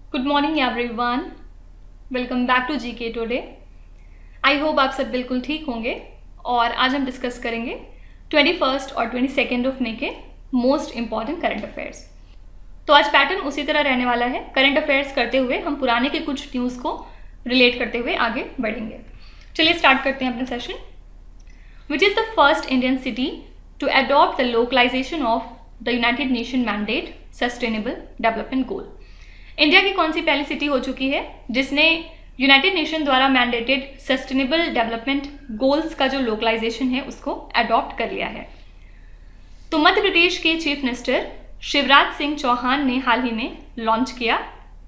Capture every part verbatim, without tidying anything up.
Good morning everyone, welcome back to G K today. I hope आप सब बिल्कुल ठीक होंगे और आज हम डिस्कस करेंगे ट्वेंटी फर्स्ट और ट्वेंटी सेकेंड ऑफ मे के मोस्ट इंपॉर्टेंट करंट अफेयर्स। तो आज पैटर्न उसी तरह रहने वाला है। करंट अफेयर्स करते हुए हम पुराने के कुछ न्यूज़ को रिलेट करते हुए आगे बढ़ेंगे। चलिए स्टार्ट करते हैं अपना session. Which is the first Indian city to adopt the localisation of the United Nation mandate sustainable development goal. India की कौन सी पहली सिटी हो चुकी है जिसने यूनाइटेड नेशन द्वारा मैंडेटेड सस्टेनेबल डेवलपमेंट गोल्स का जो लोकलाइजेशन है उसको अडॉप्ट कर लिया है? तो मध्य प्रदेश के चीफ मिनिस्टर शिवराज सिंह चौहान ने हाल ही में लॉन्च किया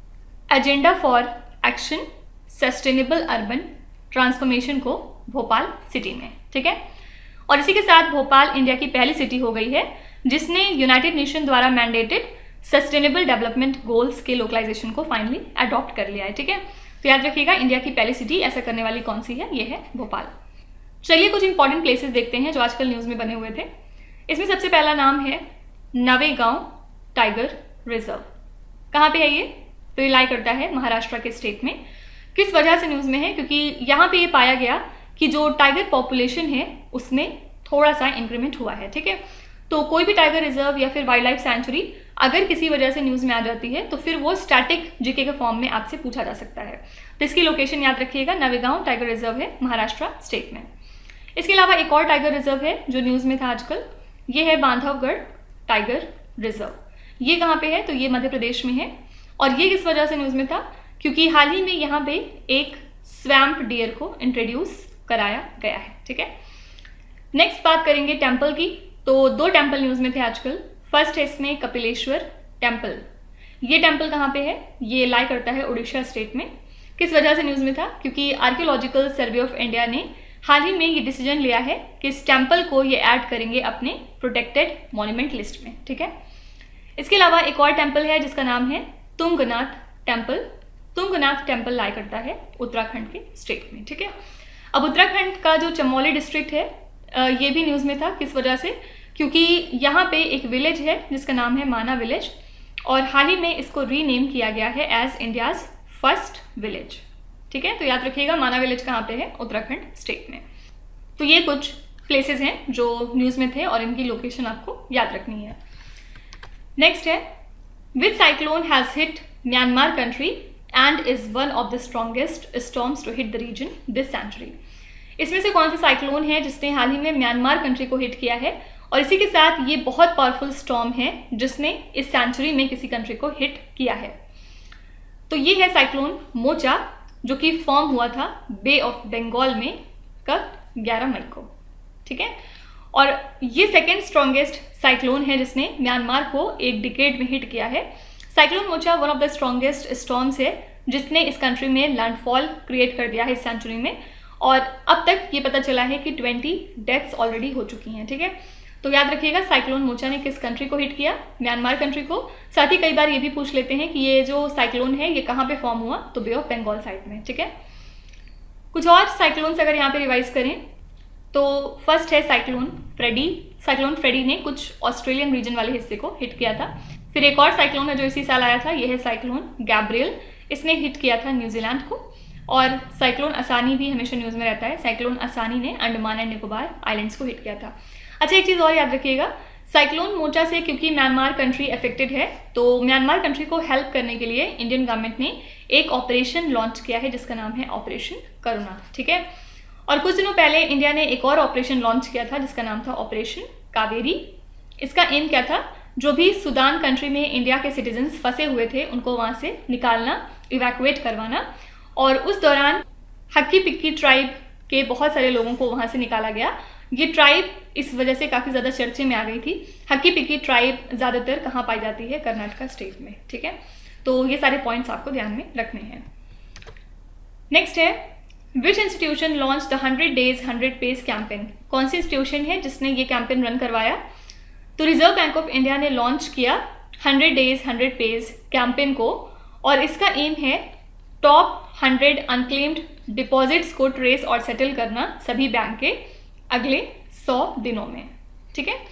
agenda for action sustainable urban transformation को भोपाल सिटी में। ठीक है, और इसी के साथ भोपाल इंडिया की पहली सिटी हो गई है जिसने यूनाइटेड नेशन द्वारा मैंडेटेड सस्टेनेबल डेवलपमेंट गोल्स के लोकलाइजेशन को फाइनली अडॉप्ट कर लिया है। ठीक है, तो याद रखिएगा इंडिया की पहली सिटी ऐसा करने वाली कौन सी है, ये है भोपाल। चलिए कुछ इंपॉर्टेंट प्लेसेस देखते हैं जो आजकल न्यूज़ में बने हुए थे। इसमें सबसे पहला नाम है नवेगांव टाइगर रिजर्व। कहाँ पे है ये? तो ये लाई करता है महाराष्ट्र के स्टेट में। किस वजह से न्यूज़ में है? क्योंकि यहाँ पे ये पाया गया कि जो टाइगर पॉपुलेशन है उसमें थोड़ा सा इंक्रीमेंट हुआ है। ठीक है, तो कोई भी टाइगर रिजर्व या फिर वाइल्ड लाइफ सेंचुरी अगर किसी वजह से न्यूज़ में आ जाती है तो फिर वो स्टैटिक जीके के फॉर्म में आपसे पूछा जा सकता है। तो इसकी लोकेशन याद रखिएगा, नवेगांव टाइगर रिजर्व है महाराष्ट्र स्टेट में। इसके अलावा एक और टाइगर रिजर्व है जो न्यूज़ में था आजकल, ये है बांधवगढ़ टाइगर रिजर्व। ये कहाँ पे है? तो ये मध्य प्रदेश में है। और ये किस वजह से न्यूज़ में था? क्योंकि हाल ही में यहाँ पे एक स्वैम्प डियर को इंट्रोड्यूस कराया गया है। ठीक है, नेक्स्ट बात करेंगे टेम्पल की। तो दो टेम्पल न्यूज़ में थे आजकल। फर्स्ट है इसमें कपिलेश्वर टेम्पल। ये टेम्पल कहाँ पे है? ये लाई करता है उड़ीसा स्टेट में। किस वजह से न्यूज़ में था? क्योंकि आर्कियोलॉजिकल सर्वे ऑफ इंडिया ने हाल ही में ये डिसीजन लिया है कि इस टेम्पल को ये ऐड करेंगे अपने प्रोटेक्टेड मॉन्यूमेंट लिस्ट में। ठीक है, इसके अलावा एक और टेम्पल है जिसका नाम है Tungnath temple. Tungnath temple lie करता है उत्तराखंड के स्टेट में। ठीक है, अब उत्तराखंड का जो चमोली डिस्ट्रिक्ट है ये भी न्यूज़ में था। किस वजह से? क्योंकि यहाँ पे एक विलेज है जिसका नाम है माना विलेज और हाल ही में इसको रीनेम किया गया है एज इंडियाज़ फर्स्ट विलेज। ठीक है, तो याद रखिएगा माना विलेज कहाँ पे है? उत्तराखंड स्टेट में। तो ये कुछ प्लेसेस हैं जो न्यूज़ में थे और इनकी लोकेशन आपको याद रखनी है। नेक्स्ट है which cyclone has hit Myanmar country and is one of the strongest storms to hit the region this century. इसमें से कौन सा साइक्लोन है जिसने हाल ही में म्यांमार कंट्री को हिट किया है? और इसी के साथ ये बहुत पावरफुल स्टॉर्म है जिसने इस सेंचुरी में किसी कंट्री को हिट किया है। तो ये है साइक्लोन मोचा जो कि फॉर्म हुआ था बे ऑफ बंगाल में कब? ग्यारह मई को। ठीक है, और ये सेकेंड स्ट्रॉन्गेस्ट साइक्लोन है जिसने म्यांमार को एक डिकेड में हिट किया है। Cyclone Mocha one of the strongest storms है जिसने इस कंट्री में लैंडफॉल क्रिएट कर दिया है इस सेंचुरी में। और अब तक ये पता चला है कि ट्वेंटी डेथ्स ऑलरेडी हो चुकी हैं। ठीक है, तो याद रखिएगा साइक्लोन मोचा ने किस कंट्री को हिट किया? म्यांमार कंट्री को। साथ ही कई बार ये भी पूछ लेते हैं कि ये जो साइक्लोन है ये कहाँ पे फॉर्म हुआ? तो बे ऑफ बंगाल साइड में। ठीक है, कुछ और साइक्लोन्स अगर यहाँ पे रिवाइज करें तो फर्स्ट है साइक्लोन फ्रेडी। साइक्लोन फ्रेडी ने कुछ ऑस्ट्रेलियन रीजन वाले हिस्से को हिट किया था। फिर एक और साइक्लोन है जो इसी साल आया था, यह है साइक्लोन गैब्रियल। इसने हिट किया था न्यूजीलैंड को। और साइक्लोन असानी भी हमेशा न्यूज़ में रहता है। साइक्लोन असानी ने अंडमान एंड निकोबार आइलैंड्स को हिट किया था। अच्छा, एक चीज़ और याद रखिएगा, साइक्लोन मोचा से क्योंकि म्यांमार कंट्री अफेक्टेड है तो म्यांमार कंट्री को हेल्प करने के लिए इंडियन गवर्नमेंट ने एक ऑपरेशन लॉन्च किया है जिसका नाम है ऑपरेशन करुणा। ठीक है, और कुछ दिनों पहले इंडिया ने एक और ऑपरेशन लॉन्च किया था जिसका नाम था ऑपरेशन कावेरी। इसका एम क्या था? जो भी सूडान कंट्री में इंडिया के सिटीजन्स फंसे हुए थे उनको वहाँ से निकालना, इवैक्यूएट करवाना। और उस दौरान हक्की पिक्की ट्राइब के बहुत सारे लोगों को वहाँ से निकाला गया। ये ट्राइब इस वजह से काफ़ी ज़्यादा चर्चे में आ गई थी। हक्की पिक्की ट्राइब ज़्यादातर कहाँ पाई जाती है? कर्नाटका स्टेट में। ठीक है, तो ये सारे पॉइंट्स आपको ध्यान में रखने हैं। नेक्स्ट है which institution launch the hundred days hundred page campaign. कौन सी इंस्टीट्यूशन है जिसने ये कैंपेन रन करवाया? तो रिजर्व बैंक ऑफ इंडिया ने लॉन्च किया hundred days hundred page campaign को और इसका एम है टॉप हंड्रेड अनक्लेम्ड डिपॉजिट्स को ट्रेस और सेटल करना सभी बैंक के अगले सौ दिनों में। ठीक है,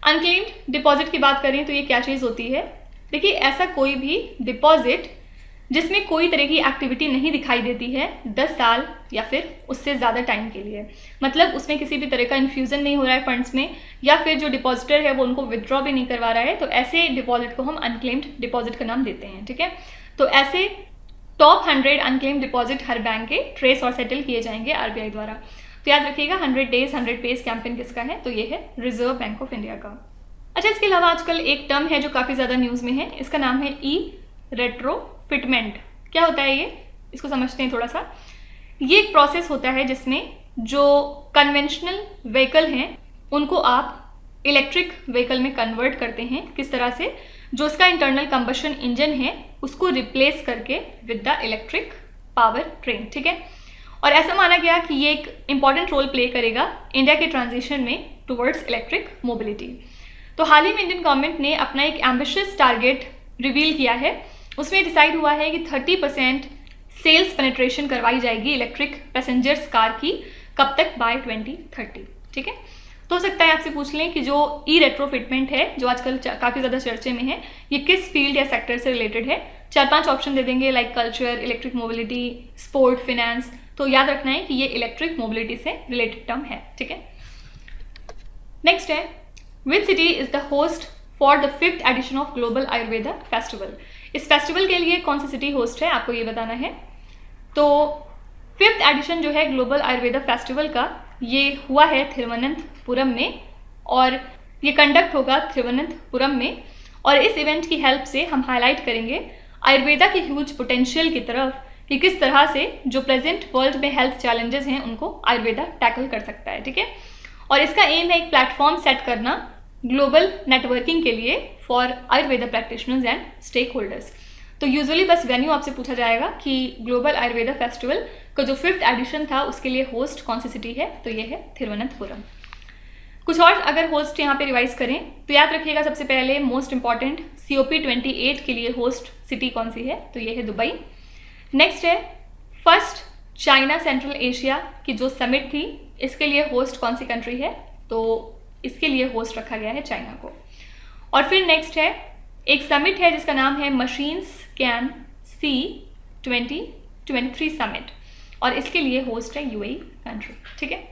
अनक्लेम्ड डिपॉजिट की बात करें तो ये क्या चीज़ होती है? देखिए, ऐसा कोई भी डिपॉजिट जिसमें कोई तरह की एक्टिविटी नहीं दिखाई देती है दस साल या फिर उससे ज़्यादा टाइम के लिए, मतलब उसमें किसी भी तरह का इन्फ्यूज़न नहीं हो रहा है फंड्स में, या फिर जो डिपॉजिटर है वो उनको विदड्रॉ भी नहीं करवा रहा है, तो ऐसे डिपॉजिट को हम अनक्लेम्ड डिपॉजिट का नाम देते हैं। ठीक है, तो ऐसे टॉप हंड्रेड अनक्लेम्ड डिपॉजिट हर बैंक के ट्रेस और सेटल किए जाएंगे आरबीआई द्वारा। तो याद रखिएगा hundred days hundred page campaign किसका है, तो ये है रिजर्व बैंक ऑफ इंडिया का। अच्छा, इसके अलावा आजकल एक टर्म है जो काफ़ी ज़्यादा न्यूज़ में है, इसका नाम है ई रेट्रोफिटमेंट। क्या होता है ये, इसको समझते हैं थोड़ा सा। ये एक प्रोसेस होता है जिसमें जो कन्वेंशनल व्हीकल हैं उनको आप इलेक्ट्रिक व्हीकल में कन्वर्ट करते हैं। किस तरह से, जो उसका इंटरनल कंबशन इंजन है उसको रिप्लेस करके with the electric power train. ठीक है, और ऐसा माना गया कि ये एक इम्पॉर्टेंट रोल प्ले करेगा इंडिया के ट्रांजिशन में टुवर्ड्स इलेक्ट्रिक मोबिलिटी। तो हाल ही में इंडियन गवर्नमेंट ने अपना एक एम्बिशियस टारगेट रिवील किया है। उसमें डिसाइड हुआ है कि थर्टी परसेंट सेल्स पेनिट्रेशन करवाई जाएगी इलेक्ट्रिक पैसेंजर्स कार की, कब तक, बाय ट्वेंटी थर्टी। ठीक है, तो हो सकता है आपसे पूछ लें कि जो ई रेट्रोफिटमेंट है जो आजकल काफ़ी ज़्यादा चर्चे में है, ये किस फील्ड या सेक्टर से रिलेटेड है। चार पांच ऑप्शन दे देंगे, like culture, electric mobility, sport, finance. तो याद रखना है कि ये इलेक्ट्रिक मोबिलिटी से रिलेटेड टर्म है। ठीक है, नेक्स्ट है, which city is the host for the fifth edition of global Ayurveda festival. इस फेस्टिवल के लिए कौन सी सिटी होस्ट है, आपको ये बताना है। तो फिफ्थ एडिशन जो है ग्लोबल आयुर्वेदा फेस्टिवल का, ये हुआ है थिरुवनंतपुरम में, और ये कंडक्ट होगा थिरुवनंतपुरम में। और इस इवेंट की हेल्प से हम हाईलाइट करेंगे आयुर्वेदा की ह्यूज पोटेंशियल की तरफ, कि किस तरह से जो प्रेजेंट वर्ल्ड में हेल्थ चैलेंजेस हैं उनको आयुर्वेदा टैकल कर सकता है। ठीक है, और इसका एम है एक प्लेटफॉर्म सेट करना ग्लोबल नेटवर्किंग के लिए for Ayurveda practitioners and stakeholders. तो यूजुअली बस वेन्यू आपसे पूछा जाएगा कि ग्लोबल आयुर्वेदा फेस्टिवल का जो फिफ्थ एडिशन था उसके लिए होस्ट कौन सी सिटी है, तो ये है थिरुवनंतपुरम। कुछ और अगर होस्ट यहाँ पे रिवाइज करें तो याद रखिएगा, सबसे पहले most important C O P twenty eight के लिए होस्ट सिटी कौन सी है, तो ये है दुबई। नेक्स्ट है फर्स्ट चाइना सेंट्रल एशिया की जो समिट थी, इसके लिए होस्ट कौन सी कंट्री है, तो इसके लिए होस्ट रखा गया है चाइना को। और फिर नेक्स्ट है एक समिट है जिसका नाम है machines can see twenty twenty three summit, और इसके लिए होस्ट है यूएई कंट्री। ठीक है,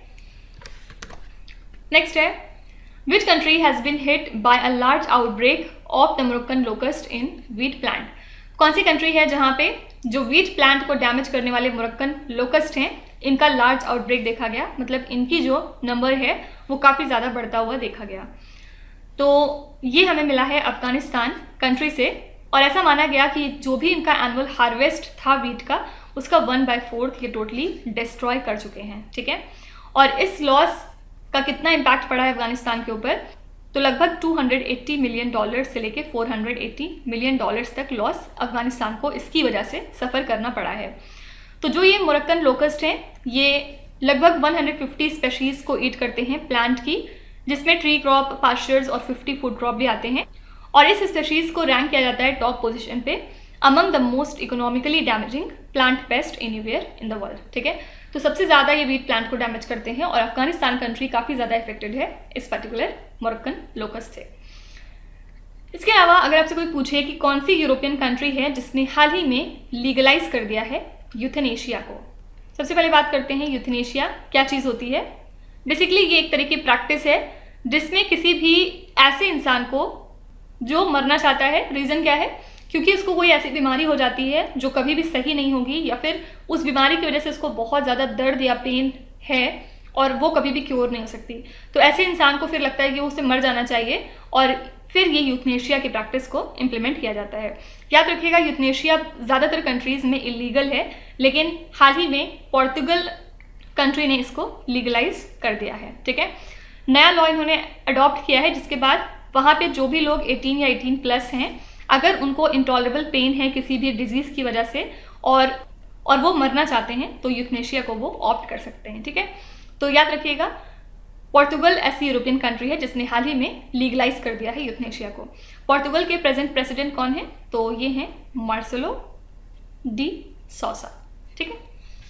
नेक्स्ट है which country has been hit by a large outbreak of the Moroccan locust in wheat plant. कौन सी कंट्री है जहाँ पे जो वीट प्लांट को डैमेज करने वाले मोरक्कन लोकस्ट हैं, इनका लार्ज आउटब्रेक देखा गया, मतलब इनकी जो नंबर है वो काफ़ी ज़्यादा बढ़ता हुआ देखा गया। तो ये हमें मिला है अफगानिस्तान कंट्री से, और ऐसा माना गया कि जो भी इनका एनुअल हार्वेस्ट था वीट का, उसका वन बाय फोर्थ ये टोटली डिस्ट्रॉय कर चुके हैं। ठीक है, और इस लॉस का कितना इम्पैक्ट पड़ा है अफगानिस्तान के ऊपर, तो लगभग two hundred eighty million dollar से लेके four hundred eighty million dollars तक लॉस अफगानिस्तान को इसकी वजह से सफ़र करना पड़ा है। तो जो ये मोरक्कन लोकस्ट हैं, ये लगभग वन हंड्रेड फिफ्टी स्पेशीज़ को ईट करते हैं प्लांट की, जिसमें ट्री क्रॉप, पास्चर्स और फिफ्टी फूड क्रॉप भी आते हैं। और इस स्पेशीज़ को रैंक किया जाता है टॉप पोजीशन पे among the most economically damaging plant pest anywhere in the world. ठीक है, तो सबसे ज़्यादा ये वीट प्लांट को डैमेज करते हैं, और अफगानिस्तान कंट्री काफ़ी ज़्यादा इफेक्टेड है इस पर्टिकुलर मोरक्कन लोकस्ट से। इसके अलावा अगर आपसे कोई पूछे कि कौन सी यूरोपियन कंट्री है जिसने हाल ही में लीगलाइज कर दिया है यूथेनेशिया को, सबसे पहले बात करते हैं यूथेनेशिया क्या चीज़ होती है। बेसिकली ये एक तरह की प्रैक्टिस है जिसमें किसी भी ऐसे इंसान को जो मरना चाहता है, रीज़न क्या है, क्योंकि उसको कोई ऐसी बीमारी हो जाती है जो कभी भी सही नहीं होगी, या फिर उस बीमारी की वजह से उसको बहुत ज़्यादा दर्द या पेन है और वो कभी भी क्योर नहीं हो सकती, तो ऐसे इंसान को फिर लगता है कि उसे मर जाना चाहिए, और फिर ये यूथनेशिया की प्रैक्टिस को इम्प्लीमेंट किया जाता है। याद रखिएगा यूथनेशिया ज़्यादातर कंट्रीज़ में इलीगल है, लेकिन हाल ही में पोर्तुगल कंट्री ने इसको लीगलाइज कर दिया है। ठीक है, नया लॉ इन्होंने अडॉप्ट किया है, जिसके बाद वहाँ पे जो भी लोग एटीन या एटीन प्लस हैं, अगर उनको इंटॉलरेबल पेन है किसी भी डिजीज़ की वजह से और और वो मरना चाहते हैं, तो यूथनेशिया को वो ऑप्ट कर सकते हैं। ठीक है, तो याद रखिएगा पोर्तुगल ऐसी यूरोपियन कंट्री है जिसने हाल ही में लीगलाइज कर दिया है यूथनेशिया को। पोर्तुगल के प्रेजेंट प्रेसिडेंट कौन है, तो ये हैं मार्सेलो डी सोसा। ठीक है,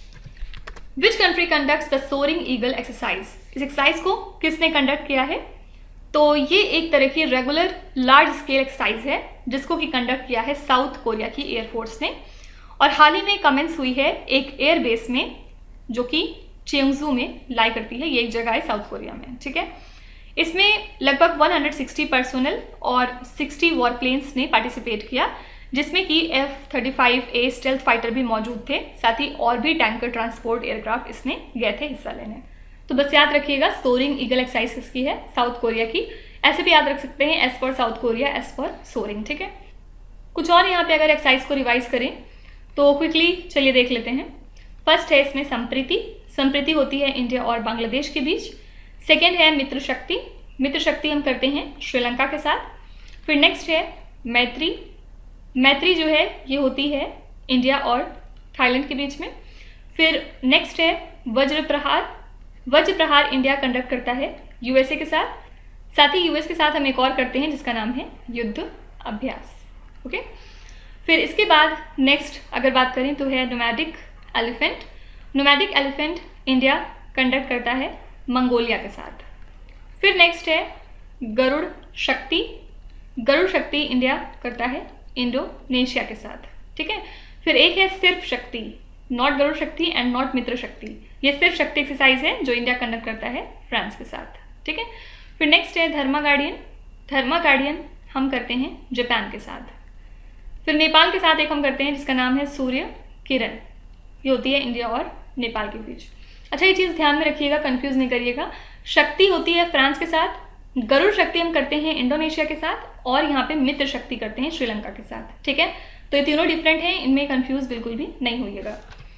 which country conducts the soaring eagle exercise. इस एक्सरसाइज को किसने कंडक्ट किया है, तो ये एक तरह की रेगुलर लार्ज स्केल एक्सरसाइज है जिसको कि कंडक्ट किया है साउथ कोरिया की एयरफोर्स ने, और हाल ही में कमेंस हुई है एक एयर बेस में जो कि चेंगजू में लाई करती है। ये एक जगह है साउथ कोरिया में, ठीक है। इसमें लगभग एक सौ साठ पर्सोनल और साठ वॉर प्लेन्स ने पार्टिसिपेट किया, जिसमें कि F thirty five A stealth fighter भी मौजूद थे, साथ ही और भी टैंकर ट्रांसपोर्ट एयरक्राफ्ट इसमें गए थे हिस्सा लेने। तो बस याद रखिएगा सोरिंग ईगल एक्सरसाइज किसकी है, साउथ कोरिया की। ऐसे भी याद रख सकते हैं as for South Korea, as for soaring, ठीक है। कुछ और यहाँ पे अगर एक्सरसाइज को रिवाइज करें तो क्विकली चलिए देख लेते हैं। फर्स्ट है इसमें संप्रीति। संप्रीति होती है इंडिया और बांग्लादेश के बीच। सेकेंड है मित्र शक्ति। मित्र शक्ति हम करते हैं श्रीलंका के साथ। फिर नेक्स्ट है मैत्री। मैत्री जो है ये होती है इंडिया और थाईलैंड के बीच में। फिर नेक्स्ट है वज्र प्रहार। वज्र प्रहार इंडिया कंडक्ट करता है यूएसए के साथ। साथ ही यूएस के साथ हम एक और करते हैं जिसका नाम है युद्ध अभ्यास, ओके। फिर इसके बाद नेक्स्ट अगर बात करें तो है nomadic elephant. Nomadic elephant India conduct करता है मंगोलिया के साथ। फिर नेक्स्ट है गरुड़ शक्ति। गरुड़ शक्ति इंडिया करता है इंडोनेशिया के साथ, ठीक है। फिर एक है सिर्फ शक्ति, नॉट गरुड़ शक्ति एंड नॉट मित्र शक्ति। ये सिर्फ शक्ति एक्सरसाइज है जो इंडिया कंडक्ट करता है फ्रांस के साथ, ठीक है। फिर नेक्स्ट है धर्मा गार्डियन। धर्मा गार्डियन हम करते हैं जापान के साथ। फिर नेपाल के साथ एक हम करते हैं जिसका नाम है सूर्य किरण। ये होती है इंडिया और नेपाल के बीच। अच्छा, ये चीज़ ध्यान में रखिएगा, कंफ्यूज नहीं करिएगा। शक्ति होती है फ्रांस के साथ, गरुड़ शक्ति हम करते हैं इंडोनेशिया के साथ, और यहाँ पे मित्र शक्ति करते हैं श्रीलंका के साथ, ठीक है। तो ये तीनों डिफरेंट हैं, इनमें कंफ्यूज बिल्कुल भी नहीं होइएगा।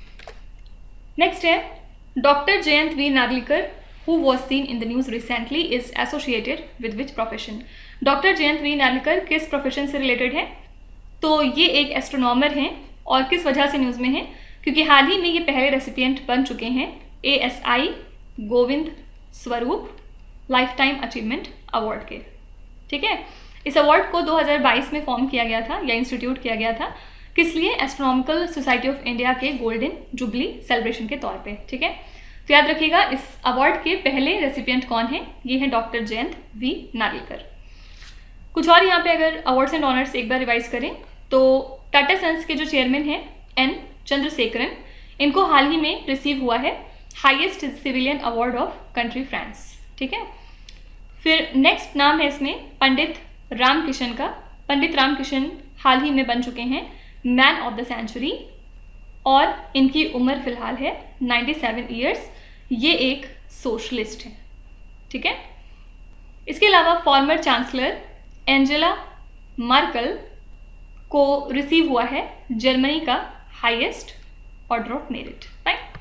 नेक्स्ट है doctor Jayant V Narlikar, who was seen in the news recently is associated with which profession? Doctor Jayant V Narlikar किस प्रोफेशन से रिलेटेड है? तो ये एक एस्ट्रोनॉमर हैं, और किस वजह से न्यूज़ में है? क्योंकि हाल ही में ये पहले रेसिपिएंट बन चुके हैं A S I Govind Swarup life time achievement award के, ठीक है। इस अवार्ड को दो हज़ार बाईस में फॉर्म किया गया था या इंस्टीट्यूट किया गया था, किस लिए? एस्ट्रोनॉमिकल सोसाइटी ऑफ इंडिया के गोल्डन जुबली सेलिब्रेशन के तौर पे, ठीक है। तो याद रखिएगा इस अवार्ड के पहले रेसिपिएंट कौन है, ये है डॉक्टर जयंत वी नार्लिकर। कुछ और यहाँ पे अगर अवार्ड्स एंड ऑनर्स एक बार रिवाइज करें तो टाटा सन्स के जो चेयरमैन हैं एन चंद्रशेखरन, इनको हाल ही में रिसीव हुआ है highest civilian award of country France, ठीक है। फिर नेक्स्ट नाम है इसमें पंडित रामकिशन का। पंडित रामकिशन हाल ही में बन चुके हैं मैन ऑफ द सेंचुरी, और इनकी उम्र फिलहाल है सत्तानवे ईयर्स। ये एक सोशलिस्ट है, ठीक है। इसके अलावा फॉर्मर चांसलर एंजेला मार्कल को रिसीव हुआ है जर्मनी का highest order of merit, right.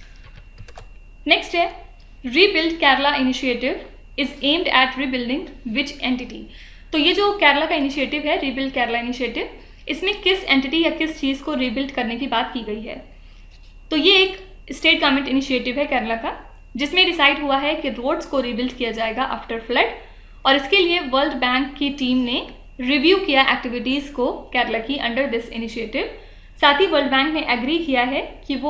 Next है rebuild Kerala initiative is aimed at rebuilding which entity. तो ये जो केरला का इनिशिएटिव है रीबिल्ड केरला इनिशिएटिव, इसमें किस एंटिटी या किस चीज़ को रीबिल्ड करने की बात की गई है? तो ये एक स्टेट गवर्नमेंट इनिशिएटिव है केरला का, जिसमें डिसाइड हुआ है कि रोड्स को रीबिल्ड किया जाएगा आफ्टर फ्लड, और इसके लिए वर्ल्ड बैंक की टीम ने रिव्यू किया एक्टिविटीज़ को केरला की अंडर दिस इनिशिएटिव। साथ ही वर्ल्ड बैंक ने एग्री किया है कि वो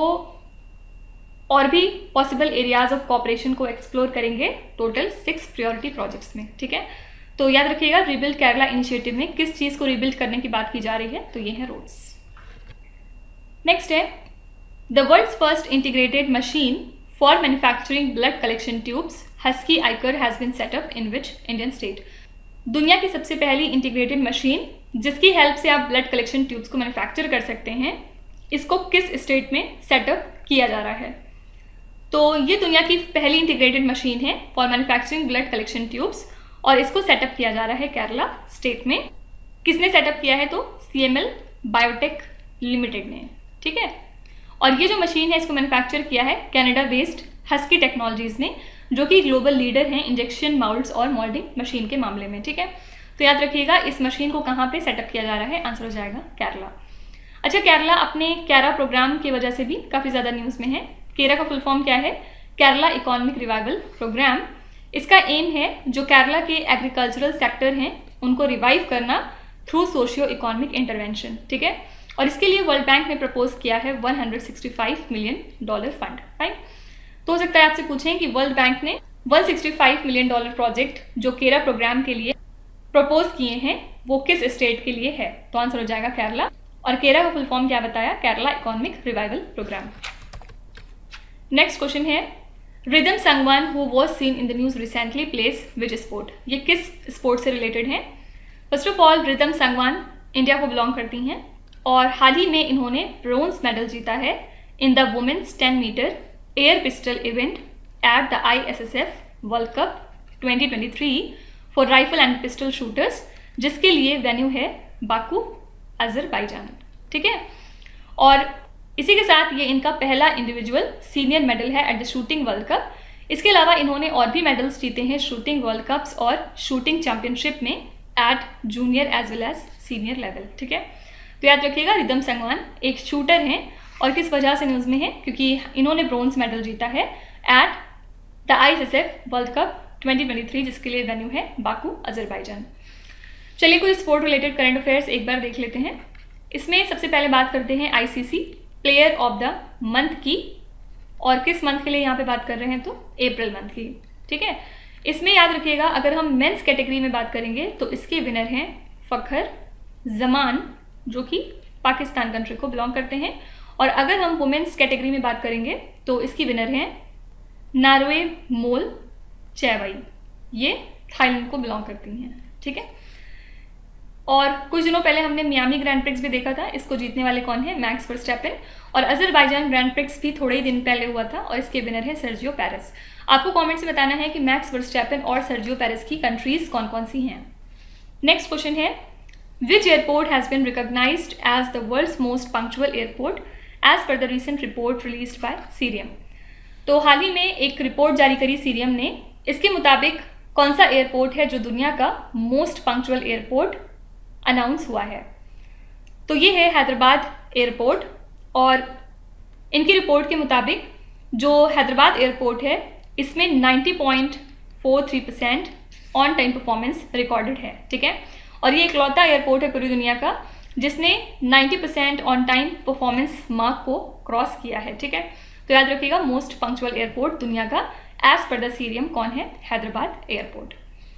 और भी पॉसिबल एरियाज ऑफ कॉपरेशन को एक्सप्लोर करेंगे टोटल सिक्स प्रायोरिटी प्रोजेक्ट्स में, ठीक है। तो याद रखिएगा रीबिल्ड केरला इनिशिएटिव में किस चीज़ को रीबिल्ड करने की बात की जा रही है, तो ये है रोड्स। नेक्स्ट है the world's first integrated machine for manufacturing blood collection tubes Husky आइकर has been set up in which Indian state. दुनिया की सबसे पहली इंटीग्रेटेड मशीन जिसकी हेल्प से आप ब्लड कलेक्शन ट्यूब्स को मैन्युफैक्चर कर सकते हैं, इसको किस स्टेट में सेटअप किया जा रहा है? तो ये दुनिया की पहली इंटीग्रेटेड मशीन है for manufacturing blood collection tubes, और इसको सेटअप किया जा रहा है केरला स्टेट में। किसने सेटअप किया है? तो सीएमएल बायोटेक लिमिटेड ने, ठीक है। और ये जो मशीन है इसको मैन्युफैक्चर किया है कनाडा बेस्ड हस्की टेक्नोलॉजीज ने, जो कि ग्लोबल लीडर हैं इंजेक्शन माउल्ड्स और मोल्डिंग मशीन के मामले में, ठीक है। तो याद रखिएगा इस मशीन को कहाँ पे सेटअप किया जा रहा है, आंसर हो जाएगा केरला। अच्छा, केरला अपने कैरा प्रोग्राम की वजह से भी काफ़ी ज़्यादा न्यूज़ में है। केरा का फुल फॉर्म क्या है? Kerala economic revival programme. इसका एम है जो केरला के एग्रीकल्चरल सेक्टर हैं उनको रिवाइव करना थ्रू सोशियो इकोनॉमिक इंटरवेंशन, ठीक है। और इसके लिए वर्ल्ड बैंक ने प्रपोज किया है एक सौ पैंसठ मिलियन डॉलर फंड, राइट। तो हो सकता है आपसे पूछें कि वर्ल्ड बैंक ने एक सौ पैंसठ मिलियन डॉलर प्रोजेक्ट जो केरा प्रोग्राम के लिए प्रपोज किए हैं वो किस स्टेट के लिए है, तो आंसर हो जाएगा केरला। और केरा का फुल फॉर्म क्या बताया, Kerala economic revival programme. Next question है, Rhythm Sangwan who was seen in the news recently plays which sport, ये किस स्पोर्ट से रिलेटेड है। First of all Rhythm Sangwan India को बिलोंग करती हैं और हाल ही में इन्होंने ब्रोंज मेडल जीता है in the women's ten metre air pistol event at the I S S F world cup twenty twenty three for rifle and pistol shooters, जिसके लिए वेन्यू है बाकू अजरबैजान। ठीक है, और इसी के साथ ये इनका पहला इंडिविजुअल सीनियर मेडल है at the shooting world cup. इसके अलावा इन्होंने और भी मेडल्स जीते हैं शूटिंग वर्ल्ड कप्स और शूटिंग चैंपियनशिप में at junior as well as senior level. ठीक है, तो याद रखिएगा रिदम संगवान एक शूटर हैं और किस वजह से न्यूज़ में है, क्योंकि इन्होंने ब्रोंज मेडल जीता है at the I S S F world cup twenty twenty three, जिसके लिए वेन्यू है बाकू अजरबैजान। चलिए कुछ स्पोर्ट रिलेटेड करंट अफेयर्स एक बार देख लेते हैं। इसमें सबसे पहले बात करते हैं I C C player of the month की, और किस मंथ के लिए यहाँ पे बात कर रहे हैं, तो अप्रैल मंथ की। ठीक है, इसमें याद रखिएगा अगर हम मेंस कैटेगरी में बात करेंगे तो इसके विनर हैं फ़खर जमान, जो कि पाकिस्तान कंट्री को बिलोंग करते हैं, और अगर हम वुमेन्स कैटेगरी में बात करेंगे तो इसकी विनर हैं नार्वे मोल चैवई, ये थाईलैंड को बिलोंग करती हैं। ठीक है, और कुछ दिनों पहले हमने मियामी ग्रैंड प्रिक्स भी देखा था, इसको जीतने वाले कौन है, मैक्स वर्स्टैपेन, और अजरबैजान ग्रैंड प्रिक्स भी थोड़े ही दिन पहले हुआ था और इसके विनर है सर्जियो पेरेस। आपको कमेंट्स में बताना है कि मैक्स वर्स्टैपेन और सर्जियो पेरेस की कंट्रीज कौन कौन सी हैं। नेक्स्ट क्वेश्चन है, which airport has been recognised as the world's most punctual airport as per the recent report released by Cirium. तो हाल ही में एक रिपोर्ट जारी करी सीरियम ने, इसके मुताबिक कौन सा एयरपोर्ट है जो दुनिया का मोस्ट पंक्चुअल एयरपोर्ट अनाउंस हुआ है, तो ये है हैदराबाद एयरपोर्ट। और इनकी रिपोर्ट के मुताबिक जो हैदराबाद एयरपोर्ट है इसमें ninety point four three percent on time performance recorded है। ठीक है, और ये इकलौता एयरपोर्ट है पूरी दुनिया का जिसने ninety percent on time performance mark को क्रॉस किया है। ठीक है, तो याद रखिएगा मोस्ट पंक्चुअल एयरपोर्ट दुनिया का एज पर द सीरियम कौन है, हैदराबाद एयरपोर्ट।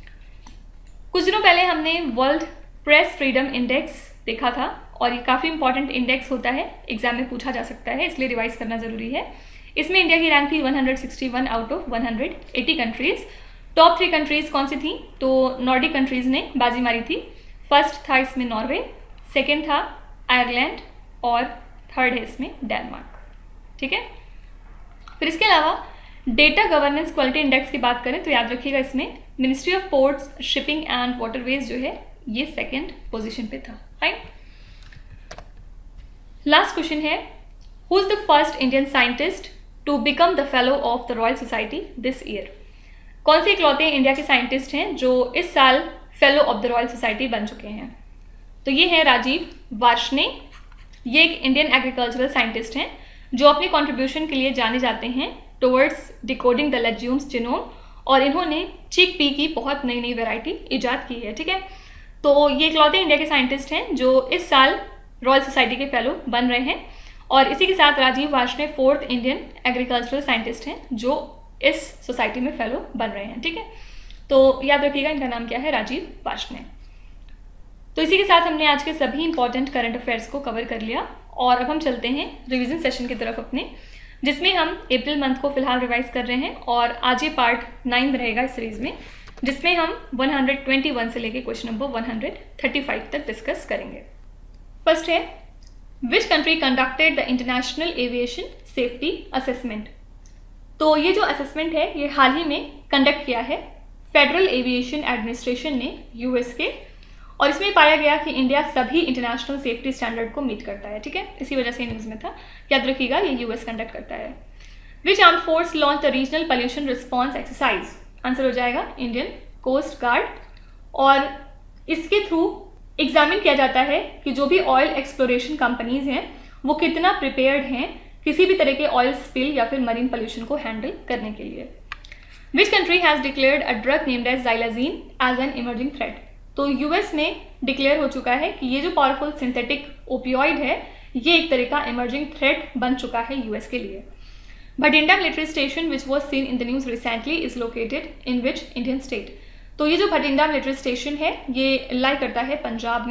कुछ दिनों पहले हमने वर्ल्ड प्रेस फ्रीडम इंडेक्स देखा था और ये काफ़ी इंपॉर्टेंट इंडेक्स होता है, एग्जाम में पूछा जा सकता है, इसलिए रिवाइज करना ज़रूरी है। इसमें इंडिया की रैंक थी one hundred sixty one out of one hundred eighty countries. Top three countries कौन सी थी, तो नॉर्डिक कंट्रीज़ ने बाजी मारी थी। फर्स्ट था इसमें नॉर्वे, सेकेंड था आयरलैंड और थर्ड है इसमें डेनमार्क। ठीक है, फिर इसके अलावा डेटा गवर्नेंस क्वालिटी इंडेक्स की बात करें तो याद रखिएगा इसमें ministry of ports shipping and waterways जो है ये सेकेंड पोजीशन पे था। फाइन, लास्ट क्वेश्चन है, who is the first Indian scientist to become the fellow of the Royal Society this year. कौन से इकलौते इंडिया के साइंटिस्ट हैं जो इस साल fellow of the Royal Society बन चुके हैं, तो ये है राजीव वार्ष्णे। ये एक इंडियन एग्रीकल्चरल साइंटिस्ट हैं जो अपने कंट्रीब्यूशन के लिए जाने जाते हैं towards decoding the legumes genome, और इन्होंने चिक पी की बहुत नई नई वैरायटी ईजाद की है। ठीक है, तो ये इकलौते इंडिया के साइंटिस्ट हैं जो इस साल रॉयल सोसाइटी के फेलो बन रहे हैं, और इसी के साथ Rajeev Varshney fourth Indian agricultural scientist हैं जो इस सोसाइटी में फेलो बन रहे हैं। ठीक है, तो याद रखिएगा इनका नाम क्या है, राजीव वार्ष्णे। तो इसी के साथ हमने आज के सभी इंपॉर्टेंट करंट अफेयर्स को कवर कर लिया, और अब हम चलते हैं रिवीजन सेशन की तरफ अपने, जिसमें हम अप्रैल मंथ को फिलहाल रिवाइज कर रहे हैं, और आज ये पार्ट नाइन रहेगा इस सीरीज में, जिसमें हम वन हंड्रेड ट्वेंटी वन से लेके question number one hundred thirty five तक डिस्कस करेंगे। फर्स्ट है, which country conducted the international aviation safety assessment. तो ये जो असेसमेंट है ये हाल ही में कंडक्ट किया है फेडरल एविएशन एडमिनिस्ट्रेशन ने यूएस के, और इसमें पाया गया कि इंडिया सभी इंटरनेशनल सेफ्टी स्टैंडर्ड को मीट करता है। ठीक है, इसी वजह से न्यूज़ में था, याद रखिएगा ये यूएस कंडक्ट करता है। Which armed force launch the regional pollution response exercise, answer हो जाएगा इंडियन कोस्ट गार्ड, और इसके थ्रू एग्जामिन किया जाता है कि जो भी ऑयल एक्सप्लोरेशन कंपनीज हैं वो कितना प्रिपेयर्ड हैं किसी भी तरह के ऑयल स्पिल या फिर मरीन पोल्यूशन को हैंडल करने के लिए। Which country has declared a drug named as xylazine as an emerging threat. तो यूएस में डिक्लेयर हो चुका है कि ये जो पावरफुल सिंथेटिक ओपियोइड है ये एक तरह का इमर्जिंग थ्रेट बन चुका है यूएस के लिए। Bathinda military station which was seen in the news recently is located in which Indian state. तो ये जो भटिंडा मिलिट्री स्टेशन है ये लाई करता है पंजाब में,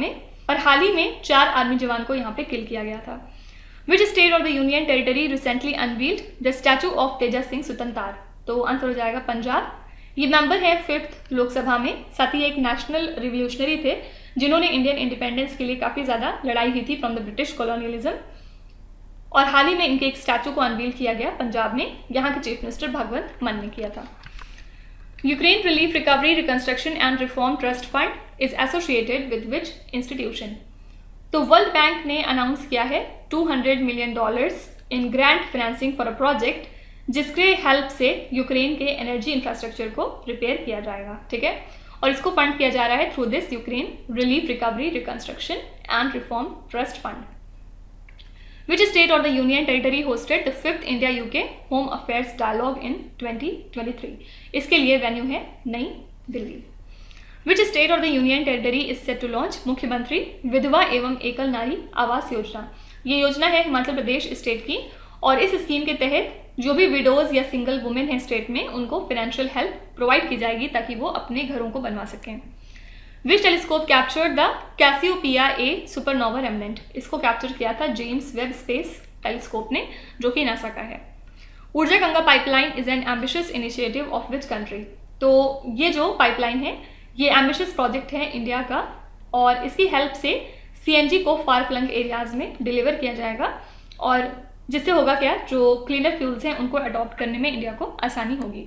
और हाल ही में चार आर्मी जवान को यहाँ पे किल किया गया था। विच स्टेट और the union territory recently unveiled the statue of Teja Singh Sutantar? तो आंसर हो जाएगा पंजाब। ये मेंबर है फिफ्थ लोकसभा में, साथ ही एक नेशनल रिवोल्यूशनरी थे जिन्होंने इंडियन इंडिपेंडेंस के लिए काफ़ी ज़्यादा लड़ाई की थी फ्रॉम द ब्रिटिश कॉलोनियलिज्म। और हाल ही में इनके एक स्टैचू को अनवील किया गया पंजाब में, यहाँ के चीफ मिनिस्टर भगवंत मान ने किया था। Ukraine relief recovery reconstruction and reform trust fund is associated with which institution? तो वर्ल्ड बैंक ने अनाउंस किया है two hundred million dollars in grant financing for a project जिसके हेल्प से यूक्रेन के एनर्जी इंफ्रास्ट्रक्चर को रिपेयर किया जाएगा, ठीक है। और इसको फंड किया जा रहा है through this Ukraine relief recovery reconstruction and reform trust fund. Which state or the union territory hosted the fifth India U K Home Affairs Dialogue in twenty twenty-three? इसके लिए वेन्यू है नई Delhi. Which state or the union territory is set to launch मुख्यमंत्री विधवा एवं एकल नारी आवास योजना? ये योजना है हिमाचल प्रदेश स्टेट की, और इस स्कीम के तहत जो भी विडोज या सिंगल वुमेन है स्टेट में उनको फाइनेंशियल हेल्प प्रोवाइड की जाएगी ताकि वो अपने घरों को बनवा सकें। Which telescope captured the Cassiopeia A supernova remnant? इसको कैप्चर किया था जेम्स वेब स्पेस टेलीस्कोप ने, जो कि नासा का है। Urja Ganga pipeline is an ambitious initiative of which country? तो ये जो पाइपलाइन है ये एम्बिशियस प्रोजेक्ट है इंडिया का, और इसकी हेल्प से सीएनजी को फार फ्लंग एरियाज में डिलीवर किया जाएगा, और जिससे होगा क्या, जो क्लीनर फ्यूल्स हैं उनको अडॉप्ट करने में इंडिया को आसानी होगी।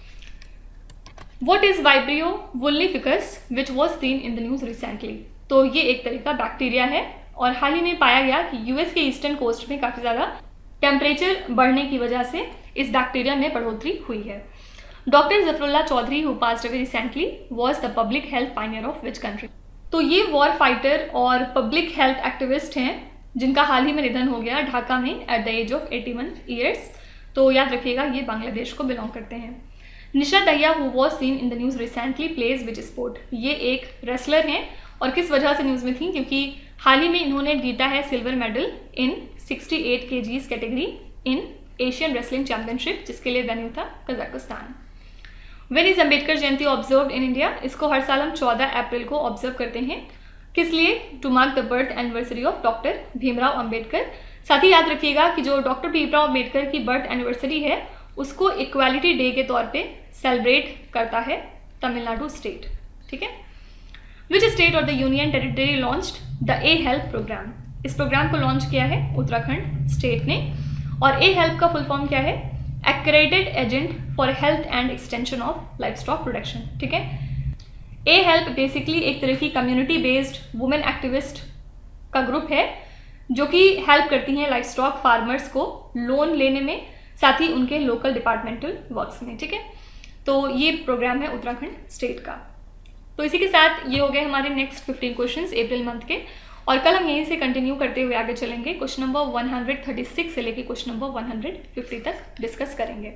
What is Vibrio vulnificus which was seen in the news recently? तो ये एक तरह का बैक्टीरिया है, और हाल ही में पाया गया कि यूएस के ईस्टर्न कोस्ट में काफ़ी ज़्यादा टेम्परेचर बढ़ने की वजह से इस बैक्टीरिया में बढ़ोतरी हुई है। Doctor Zafrullah Chowdhury who passed away recently was the public health pioneer of which country? तो ये वॉर फाइटर और पब्लिक हेल्थ एक्टिविस्ट हैं जिनका हाल ही में निधन हो गया ढाका में at the age of eighty one years. तो याद रखिएगा ये बांग्लादेश को बिलोंग करते हैं। Nisha Dahiya who was seen in the news recently plays which sport? ये एक रेसलर हैं, और किस वजह से न्यूज़ में थी, क्योंकि हाल ही में इन्होंने जीता है silver medal in sixty eight kgs category in Asian wrestling championship, जिसके लिए वेन्यू था Kazakhstan. When is Ambedkar Jayanti observed in India? इसको हर साल हम चौदह अप्रैल को ऑब्जर्व करते हैं। किस लिए? To mark the birth anniversary of doctor Bhimrao Ambedkar. साथ ही याद रखिएगा कि जो डॉक्टर भीमराव अम्बेडकर की बर्थ एनिवर्सरी है उसको इक्वालिटी डे के तौर पे सेलिब्रेट करता है तमिलनाडु स्टेट, ठीक है। विच स्टेट और the union territory launched the A HELP program? इस प्रोग्राम को लॉन्च किया है उत्तराखंड स्टेट ने, और ए हेल्प का फुल फॉर्म क्या है? Accredited agent for health and extension of livestock production, ठीक है। ए हेल्प बेसिकली एक तरह की कम्युनिटी बेस्ड वुमेन एक्टिविस्ट का ग्रुप है जो कि हेल्प करती हैं लाइफ स्टॉक फार्मर्स को लोन लेने में, साथ ही उनके लोकल डिपार्टमेंटल वर्क्स में, ठीक है। तो ये प्रोग्राम है उत्तराखंड स्टेट का। तो इसी के साथ ये हो गए हमारे next fifteen questions April month के, और कल हम यहीं से कंटिन्यू करते हुए आगे चलेंगे। Question number one hundred thirty six से लेके question number one hundred fifty तक डिस्कस करेंगे।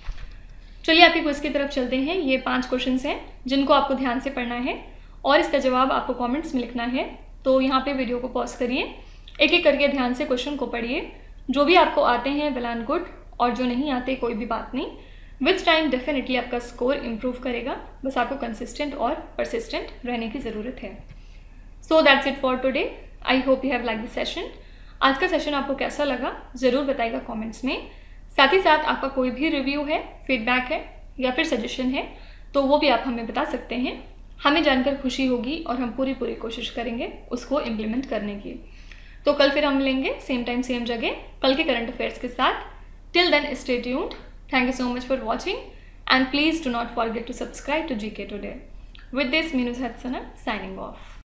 चलिए आपके क्विज की तरफ चलते हैं। ये पांच क्वेश्चंस हैं जिनको आपको ध्यान से पढ़ना है, और इसका जवाब आपको कॉमेंट्स में लिखना है। तो यहाँ पे वीडियो को पॉज करिए, एक एक करके ध्यान से क्वेश्चन को पढ़िए। जो भी आपको आते हैं वेल एंड गुड, और जो नहीं आते कोई भी बात नहीं। विथ टाइम डेफिनेटली आपका स्कोर इम्प्रूव करेगा, बस आपको कंसिस्टेंट और परसिस्टेंट रहने की ज़रूरत है। So that's it for today. I hope you have like this session. आज का सेशन आपको कैसा लगा ज़रूर बताइएगा कमेंट्स में। साथ ही साथ आपका कोई भी रिव्यू है, फीडबैक है या फिर सजेशन है तो वो भी आप हमें बता सकते हैं। हमें जानकर खुशी होगी और हम पूरी पूरी कोशिश करेंगे उसको इम्प्लीमेंट करने की। तो कल फिर हम मिलेंगे सेम टाइम सेम जगह कल के करंट अफेयर्स के साथ। Till then, stay tuned. Thank you so much for watching, and please do not forget to subscribe to G K Today. With this, Minu Hatsana signing off.